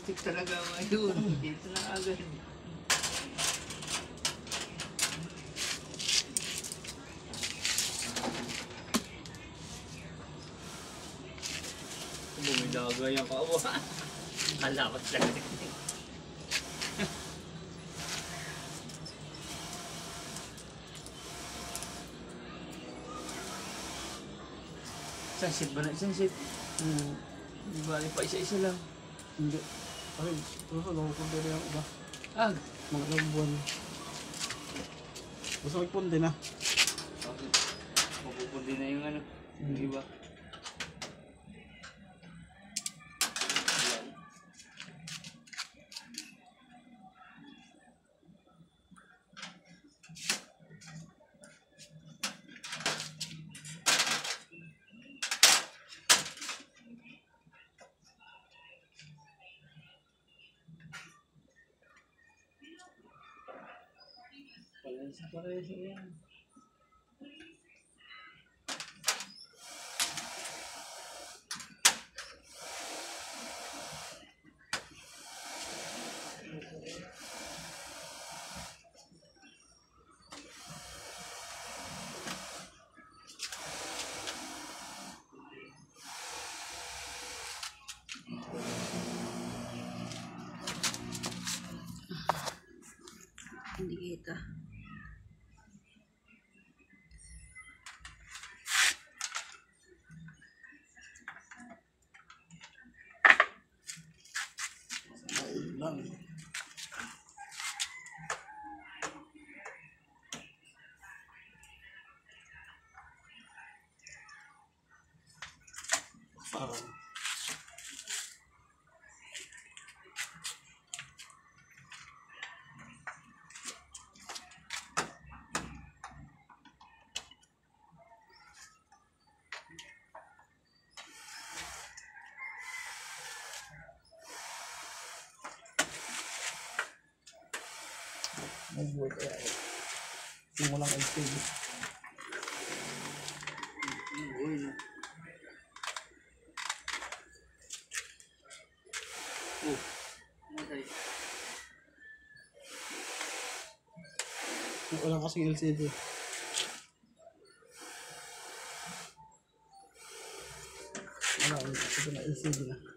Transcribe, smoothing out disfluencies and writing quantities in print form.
plastic talaga ngayon. Ito na agad. Bumidaga yung kawa. Kalawat plastic. Isang sheet ba na? Isang sheet? Di ba? Pa isa-isa lang. Hindi. Ay, gusto ko punta rin yung iba. Ah! Mga ilang buwan. Gusto ko punta na. Bakit? Mapupundi na yung ano. Yung iba. Parehas yan. Hindi kita. Lang. Nag-work kaya eh. Simulang LCD. Oh, matay. Wala kasing LCD. Wala, ito na LCD na.